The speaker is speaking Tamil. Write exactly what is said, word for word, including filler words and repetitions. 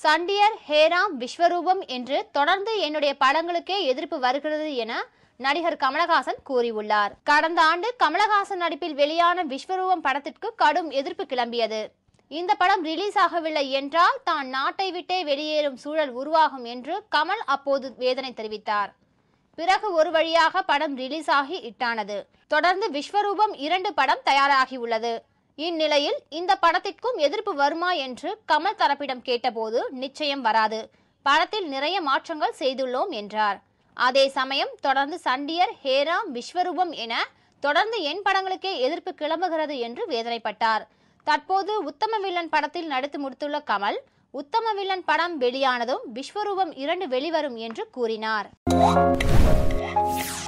சண்டியர், ஹேராம், விஸ்வரூபம் என்று தொடர்ந்து என்னுடைய படங்களுக்கே எதிர்ப்பு வருகிறது என நடிகர் கமலஹாசன் கூறியுள்ளார். கடந்த ஆண்டு கமலஹாசன் நடிப்பில் வெளியான விஸ்வரூபம் படத்திற்கு கடும் எதிர்ப்பு கிளம்பியது. இந்த படம் ரிலீஸ் ஆகவில்லை என்றால் தான் நாட்டை விட்டே வெளியேறும் சூழல் உருவாகும் என்று கமல் அப்போது வேதனை தெரிவித்தார். பிறகு ஒரு வழியாக படம் ரிலீஸ் ஆகி இட்டானது. தொடர்ந்து விஸ்வரூபம் இரண்டு படம் தயாராகியுள்ளது. இந்நிலையில் இந்த படத்திற்கும் எதிர்ப்பு வருமா என்று கமல் தரப்பிடம் கேட்டபோது நிச்சயம் வராது, படத்தில் நிறைய மாற்றங்கள் செய்துள்ளோம் என்றார். அதே சமயம் தொடர்ந்து சண்டியர், ஹேராம், விஸ்வரூபம் என தொடர்ந்து என் படங்களுக்கே எதிர்ப்பு கிளம்புகிறது என்று வேதனைப்பட்டார். தற்போது உத்தம வில்லன் படத்தில் நடித்து முடித்துள்ள கமல், உத்தம வில்லன் படம் வெளியானதும் விஸ்வரூபம் இரண்டு வெளிவரும் என்று கூறினார்.